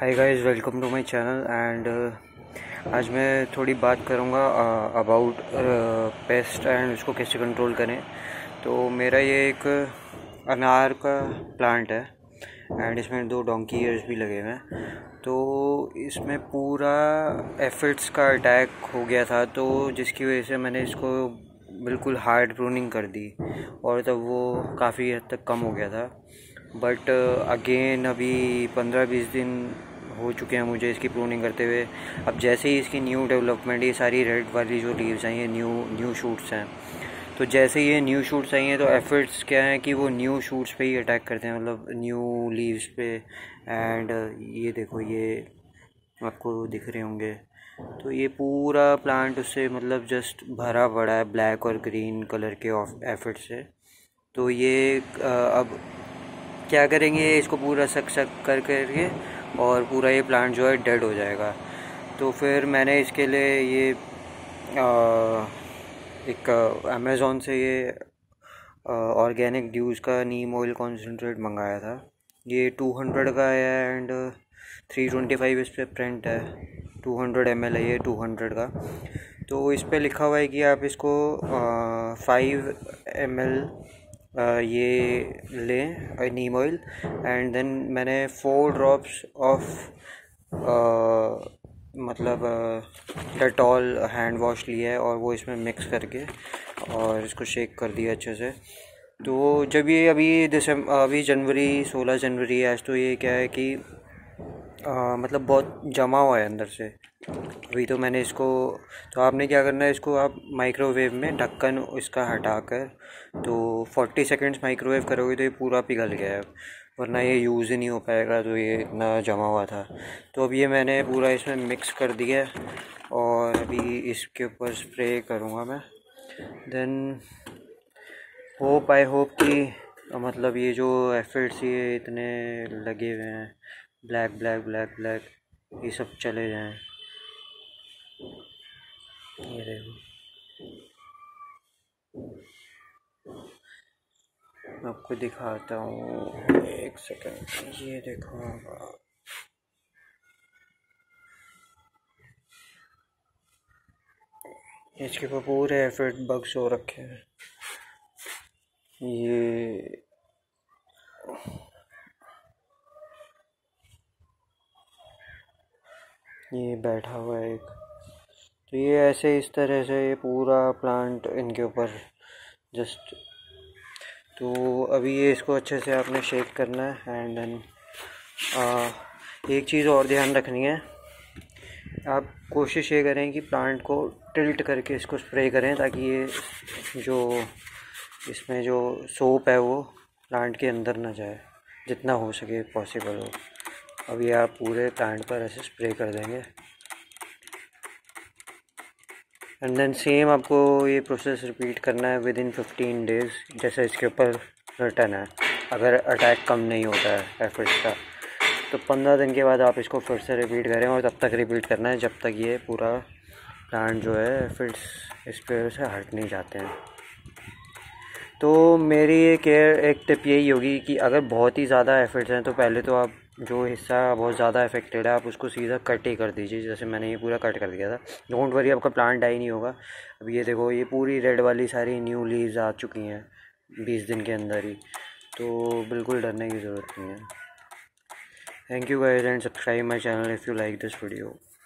Hi guys, welcome to my channel and आज मैं थोड़ी बात करूँगा अबाउट पेस्ट एंड उसको कैसे कंट्रोल करें। तो मेरा ये एक अनार का प्लांट है एंड इसमें 2 डोंकी ईयर्स भी लगे हुए हैं। तो इसमें पूरा एफिड्स का अटैक हो गया था, तो जिसकी वजह से मैंने इसको बिल्कुल हार्ड प्रूनिंग कर दी और तब वो काफ़ी हद तक कम हो गया था। बट अगेन अभी 15-20 दिन हो चुके हैं मुझे इसकी प्रूनिंग करते हुए। अब जैसे ही इसकी न्यू डेवलपमेंट, ये सारी रेड वाली जो लीव्स हैं ये न्यू शूट्स हैं, तो जैसे ये न्यू शूट्स आई हैं तो एफिड्स क्या है कि वो न्यू शूट्स पे ही अटैक करते हैं, मतलब न्यू लीव्स पे। एंड ये देखो, ये आपको दिख रहे होंगे, तो ये पूरा प्लांट उससे मतलब जस्ट भरा पड़ा है ब्लैक और ग्रीन कलर के एफिड से। तो ये अब क्या करेंगे, इसको पूरा सक करके और पूरा ये प्लांट जो है डेड हो जाएगा। तो फिर मैंने इसके लिए ये एक अमेज़ोन से ये ऑर्गेनिक ड्यूज का नीम ऑयल कॉन्सेंट्रेट मंगाया था। ये 200 का है एंड 325 इस पर प्रिंट है। 200 ml है ये, 200 का। तो इस पे लिखा हुआ है कि आप इसको 5 ml ये लें नीम ऑयल एंड देन मैंने 4 ड्रॉप्स ऑफ मतलब डेटॉल हैंड वॉश लिया है और वो इसमें मिक्स करके और इसको शेक कर दिया अच्छे से। तो जब ये अभी जनवरी 16 जनवरी है आज, तो ये क्या है कि मतलब बहुत जमा हुआ है अंदर से। अभी तो मैंने इसको, तो आपने क्या करना है, इसको आप माइक्रोवेव में ढक्कन इसका हटाकर तो 40 सेकंड्स माइक्रोवेव करोगे तो ये पूरा पिघल गया है, वरना ये यूज़ ही नहीं हो पाएगा। तो ये इतना जमा हुआ था, तो अब ये मैंने पूरा इसमें मिक्स कर दिया और अभी इसके ऊपर स्प्रे करूँगा मैं। देन आई होप कि मतलब ये जो एफिड्स ये इतने लगे हुए हैं ब्लैक ब्लैक ब्लैक ब्लैक, ये सब चले जाएं। ये देखो, मैं आपको दिखाता हूँ, एक सेकंड। ये देखो, इसके ऊपर पूरे एफिड बग्स हो रखे हैं। ये बैठा हुआ है एक, तो ये ऐसे इस तरह से ये पूरा प्लांट इनके ऊपर जस्ट। तो अभी ये इसको अच्छे से आपने शेक करना है एंड देन एक चीज़ और ध्यान रखनी है, आप कोशिश ये करें कि प्लांट को टिल्ट करके इसको स्प्रे करें ताकि ये जो इसमें जो सोप है वो प्लांट के अंदर ना जाए, जितना हो सके पॉसिबल हो। अब ये आप पूरे प्लांट पर ऐसे स्प्रे कर देंगे एंड देन सेम आपको ये प्रोसेस रिपीट करना है विद इन 15 डेज़, जैसे इसके ऊपर रिटर्न है। अगर अटैक कम नहीं होता है एफिड्स का तो 15 दिन के बाद आप इसको फिर से रिपीट करें, और तब तक रिपीट करना है जब तक ये पूरा प्लांट जो है एफिड्स इस पे से हट नहीं जाते हैं। तो मेरी एक टिप यही होगी कि अगर बहुत ही ज़्यादा एफिड्स हैं तो पहले तो आप जो हिस्सा बहुत ज़्यादा अफेक्टेड है आप उसको सीधा कट ही कर दीजिए, जैसे मैंने ये पूरा कट कर दिया था। डोंट वरी, आपका प्लांट डाई नहीं होगा। अब ये देखो, ये पूरी रेड वाली सारी न्यू लीव्स आ चुकी हैं 20 दिन के अंदर ही, तो बिल्कुल डरने की ज़रूरत नहीं है। Thank you guys and subscribe my channel if you like this video.